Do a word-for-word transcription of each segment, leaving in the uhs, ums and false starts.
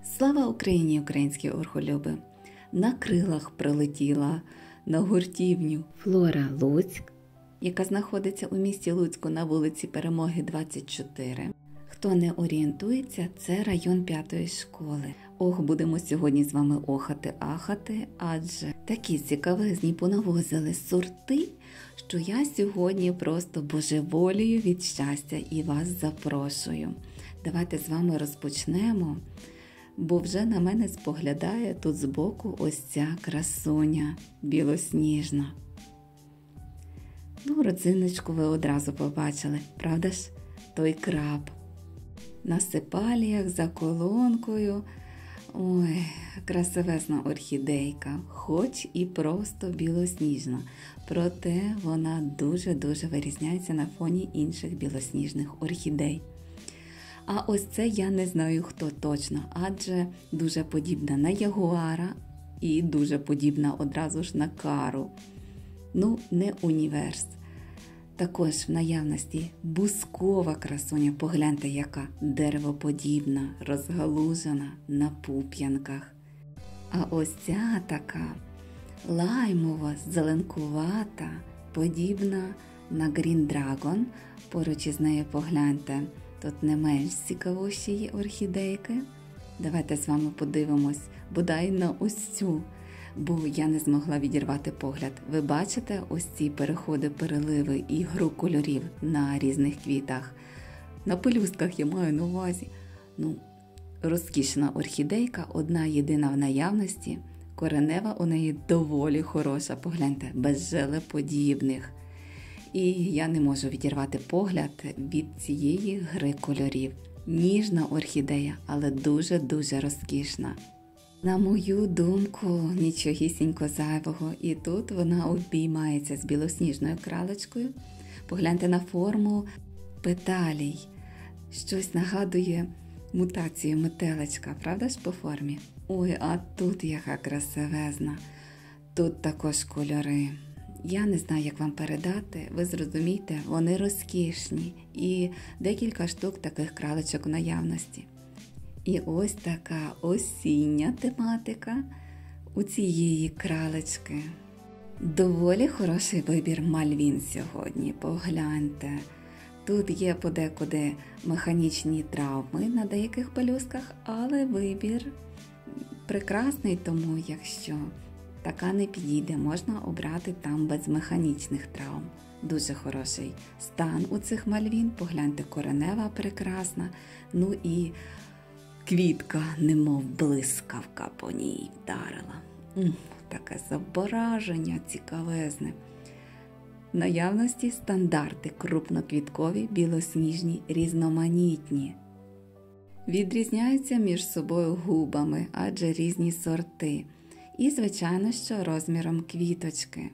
Слава Україні, українські орхолюби! На крилах прилетіла на гуртівню Флора Луцьк, яка знаходиться у місті Луцьку на вулиці Перемоги, двадцять чотири. Хто не орієнтується, це район п'ятої школи. Ох, будемо сьогодні з вами охати-ахати, адже такі цікавезні понавозили сорти, що я сьогодні просто божеволію від щастя і вас запрошую. Давайте з вами розпочнемо, бо вже на мене споглядає тут збоку ось ця красуня білосніжна. Ну, родзиночку ви одразу побачили, правда ж? Той краб. На сепаліях за колонкою. Ой, красивезна орхідейка, хоч і просто білосніжна, проте вона дуже-дуже вирізняється на фоні інших білосніжних орхідей. А ось це я не знаю хто точно, адже дуже подібна на ягуара і дуже подібна одразу ж на кару. Ну, не універс. Також в наявності бускова красуня, погляньте яка деревоподібна, розгалужена на пуп'янках. А ось ця така лаймова, зеленкувата, подібна на Green Dragon, поруч із нею погляньте. Тут не менш цікавіші є орхідейки. Давайте з вами подивимось, бодай на ось цю, бо я не змогла відірвати погляд. Ви бачите ось ці переходи, переливи і гру кольорів на різних квітах? На пелюстках я маю на увазі. Ну, розкішна орхідейка, одна єдина в наявності. Коренева у неї доволі хороша, погляньте, без желеподібних. І я не можу відірвати погляд від цієї гри кольорів. Ніжна орхідея, але дуже-дуже розкішна. На мою думку, нічогісінько зайвого. І тут вона обіймається з білосніжною кралечкою. Погляньте на форму петалій. Щось нагадує мутацію метеличка, правда ж по формі? Ой, а тут яка красивезна. Тут також кольори. Я не знаю, як вам передати, ви зрозумієте, вони розкішні і декілька штук таких кралечок у наявності. І ось така осіння тематика у цієї кралечки. Доволі хороший вибір мальвін сьогодні, погляньте. Тут є подекуди механічні травми на деяких пелюстках, але вибір прекрасний, тому якщо така не підійде, можна обрати там без механічних травм. Дуже хороший стан у цих мальвін, погляньте, коренева прекрасна, ну і квітка, немов блискавка по ній вдарила. М, таке зображення цікавезне. В наявності стандарти крупноквіткові, білосніжні, різноманітні. Відрізняються між собою губами, адже різні сорти. І, звичайно, що розміром квіточки.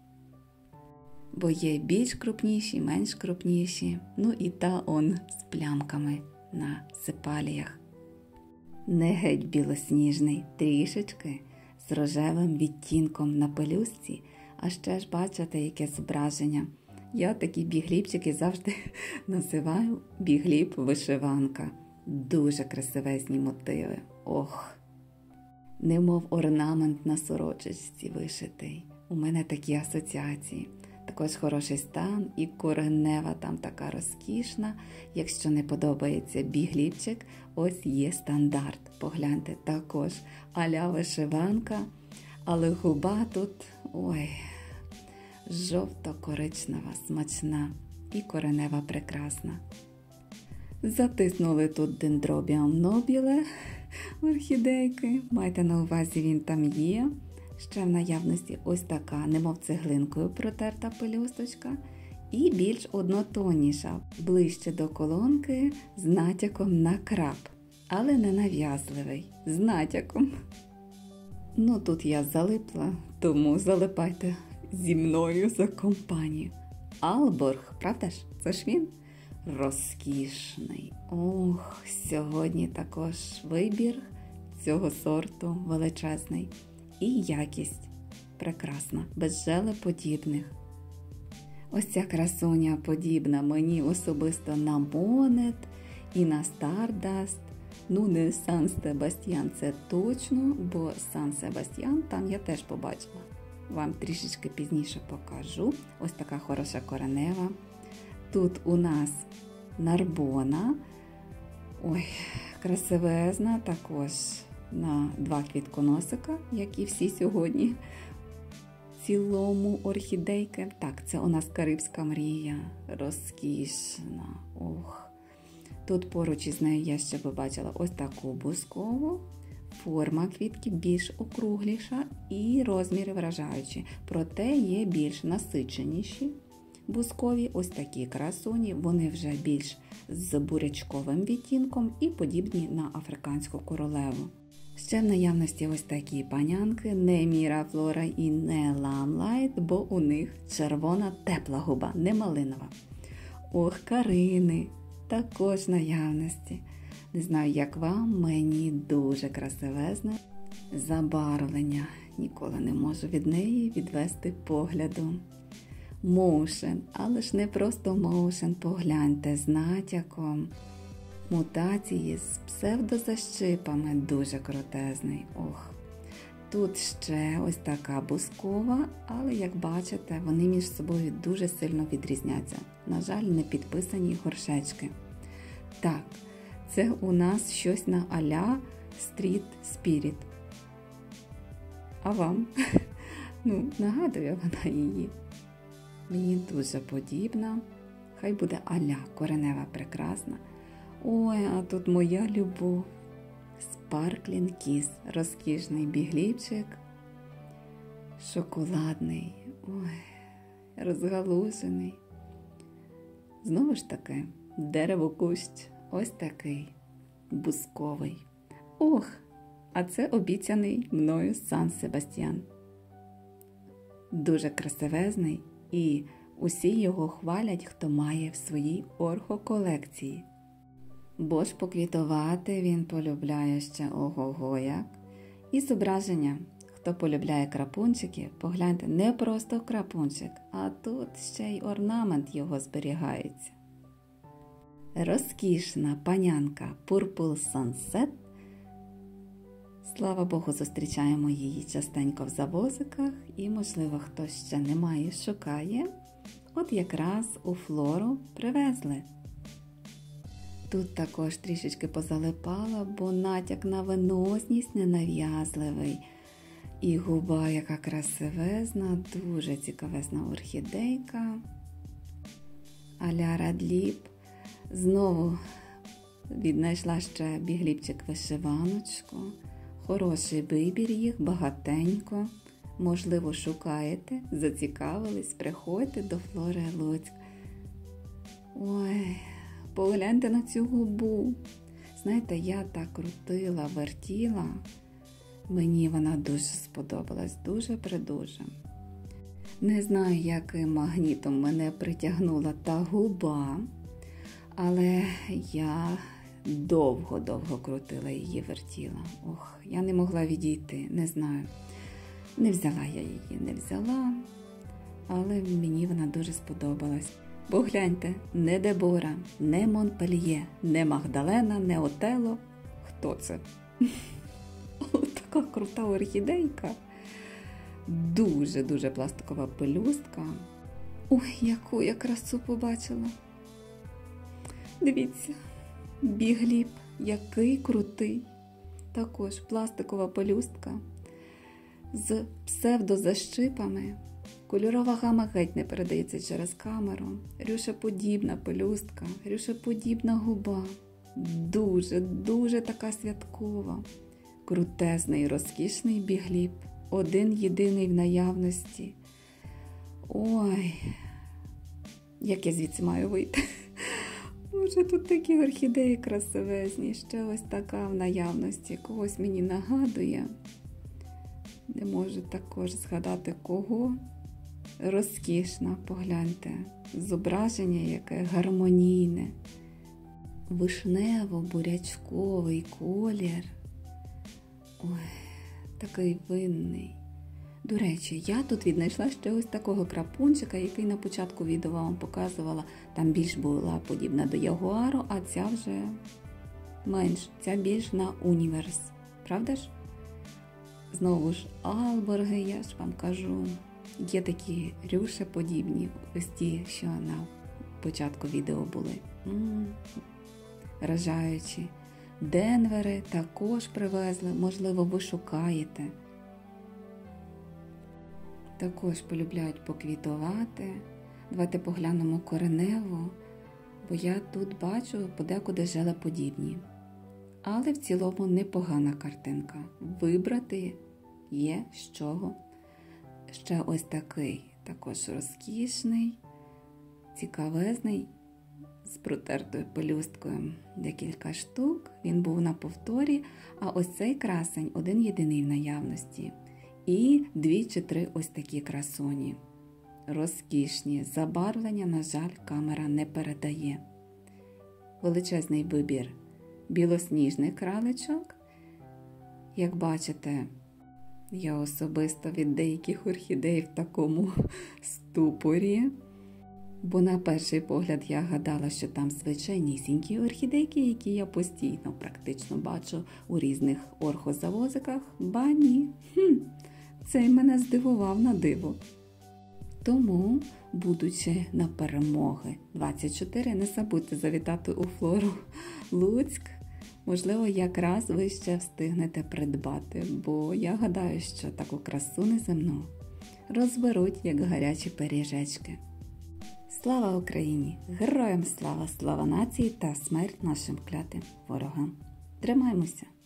Бо є більш крупніші, менш крупніші, ну і та он з плямками на сепаліях. Не геть білосніжний, трішечки з рожевим відтінком на пелюстці, а ще ж бачите, яке зображення. Я такі бігліпчики завжди називаю бігліп-вишиванка. Дуже красивезні мотиви. Ох! Немов орнамент на сорочечці вишитий. У мене такі асоціації. Також хороший стан і коренева там така розкішна. Якщо не подобається бігліпчик, ось є стандарт. Погляньте, також а-ля вишиванка, але губа тут, ой, жовто-коричнева, смачна і коренева прекрасна. Затиснули тут дендробіум нобіле орхідейки. Майте на увазі, він там є. Ще в наявності ось така, немов цеглинкою протерта пелюсточка. І більш однотонніша, ближче до колонки, з натяком на краб. Але не нав'язливий, з натяком. Ну, тут я залипла, тому залипайте зі мною за компанію. Алборг, правда ж? Це ж він? Розкішний. Ох, сьогодні також вибір цього сорту величезний. І якість прекрасна, без желеподібних. Ось ця красуня подібна мені особисто на Монет і на Stardust. Ну, не Сан Себастьян, це точно, бо Сан Себастьян там я теж побачила. Вам трішечки пізніше покажу. Ось така хороша коренева. Тут у нас Нарбона. Ой, красивезна також на два квітконосика, як і всі сьогодні. Цілому орхідейки. Так, це у нас Карибська мрія. Розкішна. Ох. Тут поруч із нею я ще побачила ось таку бускову. Форма квітки більш округліша і розміри вражаючі. Проте є більш насиченіші бускові. Ось такі красуні. Вони вже більш з бурячковим відтінком і подібні на африканську королеву. Ще в наявності ось такі панянки, не Мірафлора і не Ламлайт, бо у них червона тепла губа, не малинова. Ох, Карини, також в наявності. Не знаю, як вам, мені дуже красивезне забарвлення. Ніколи не можу від неї відвести погляду. Моушен, але ж не просто моушен, погляньте, з натяком. Мутації з псевдозащипами, дуже крутезний. Ох. Тут ще ось така бускова, але, як бачите, вони між собою дуже сильно відрізняться. На жаль, не підписані горшечки. Так, це у нас щось на а-ля Street Spirit. А вам? Ну, нагадує вона її. Мені дуже подібна. Хай буде а-ля, коренева прекрасна. Ой, а тут моя любов. Sparkling Kiss, розкішний бігліпчик, шоколадний, ой, розгалужений. Знову ж таки, дерево-кущ, ось такий, бусковий. Ох, а це обіцяний мною Сан Себастьян. Дуже красивезний і усі його хвалять, хто має в своїй орхоколекції. Бо ж поквітувати він полюбляє ще ого-го як. І зображення, хто полюбляє крапунчики, погляньте, не просто крапунчик, а тут ще й орнамент його зберігається. Розкішна панянка Purple Sunset. Слава Богу, зустрічаємо її частенько в завозиках і, можливо, хтось ще не має, шукає. От якраз у Флору привезли. Тут також трішечки позалипала, бо натяк на виносність ненав'язливий. І губа яка красивезна, дуже цікавезна орхідейка. А-ля Радліп. Знову віднайшла ще бігліпчик-вишиваночку. Хороший вибір їх, багатенько. Можливо, шукаєте, зацікавились, приходьте до Флори Луцьк. Ой, погляньте на цю губу. Знаєте, я так крутила, вертіла. Мені вона дуже сподобалась, дуже-придуже. Не знаю, яким магнітом мене притягнула та губа, але я довго-довго крутила її, вертіла. Ох, я не могла відійти, не знаю. Не взяла я її, не взяла, але мені вона дуже сподобалась. Бо гляньте, не Дебора, не Монпельє, не Магдалена, не Отелло. Хто це? Така крута орхідейка. Дуже-дуже пластикова пелюстка. Ой, яку я красу побачила. Дивіться, бігліп, який крутий. Також пластикова пелюстка з псевдозащипами. Кольорова гама геть не передається через камеру. Рюшеподібна пелюстка, рюшеподібна губа. Дуже, дуже така святкова. Крутезний, розкішний бігліп. Один єдиний в наявності. Ой, як я звідси маю вийти? Боже, тут такі орхідеї красивезні. Ще ось така в наявності. Когось мені нагадує. Не можу також згадати кого. Розкішна, погляньте. Зображення яке гармонійне. Вишнево-бурячковий колір. Ой, такий винний. До речі, я тут віднайшла ще ось такого крапунчика, який на початку відео вам показувала. Там більш була подібна до ягуару, а ця вже менш, ця більш на універс. Правда ж? Знову ж алборги, я ж вам кажу. Є такі рюшеподібні, ось ті, що на початку відео були. М-м, вражаючі. Денвери також привезли, можливо, ви шукаєте. Також полюбляють поквітувати. Давайте поглянемо кореневу, бо я тут бачу подекуди желеподібні. Але в цілому непогана картинка. Вибрати є з чого. Ще ось такий, також розкішний, цікавезний, з протертою пелюсткою. Декілька штук, він був на повторі, а ось цей красень один єдиний в наявності. І дві чи три ось такі красуні. Розкішні, забарвлення, на жаль, камера не передає. Величезний вибір білосніжних кралечок. Як бачите, я особисто від деяких орхідей в такому ступорі. Бо на перший погляд я гадала, що там звичайнісінькі орхідейки, які я постійно практично бачу у різних орхозавозиках. Ба ні, хм, цей мене здивував на диво. Тому, будучи на перемоги двадцять чотири, не забудьте завітати у Флору Луцьк. Можливо, якраз ви ще встигнете придбати, бо я гадаю, що таку красу неземну розберуть, як гарячі пиріжечки. Слава Україні! Героям слава, слава нації та смерть нашим клятим ворогам! Тримаймося!